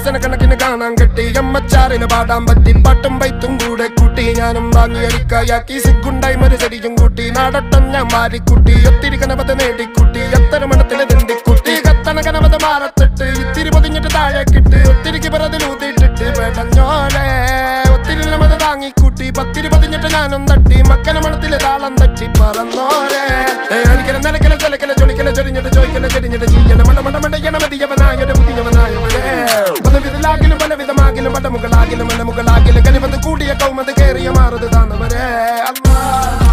ദിവസം കണക്കിന് കാണാൻ കിട്ടി അമ്മച്ചാറിന് പാടാൻ പറ്റി പാട്ടും വൈത്തും കൂടെ കൂട്ടി ഞാനും വാങ്ങി അരിക്കായാക്കി സിഗുണ്ടായി ഒരു ചെടിയും കൂട്ടി നാടട്ടം ഞാൻ മാറിക്കുട്ടി ഒത്തിരി കനവത് നേടിക്കുട്ടി എത്ര മണത്തില് തിണ്ടിക്കുട്ടി കത്തണ കനവത് മാറത്തിട്ട് ഇത്തിരി പൊതിഞ്ഞിട്ട് താഴേക്കിട്ട് ഒത്തിരിക്ക് പിറതിലൂതിട്ടിട്ട് പെടഞ്ഞോലെ ഒത്തിരി നമ്മത് താങ്ങിക്കൂട്ടി പത്തിരി പതിഞ്ഞിട്ട് ഞാനും തട്ടി മക്കന മണത്തില് താളം തട്ടി പറന്നോരെ അടിക്കല നിലക്കല ചിലക്കല ചൊളിക്കല ചൊരിഞ്ഞിട്ട് ചോയ്ക്കല ചെരിഞ്ഞിട്ട് ചെയ്യണ മണ്ടമണ്ടയ്യണ മതിയവനായൊരു പുതിയവനായവരെ പലവിധലാകിലും പലവിധമാകിലും പടമുകളാകിലും മലമുകളാകിലും കനിവത് കൂടിയ കൗമത് കേറിയ മാറുത് താന്നവരെ അല്ലാ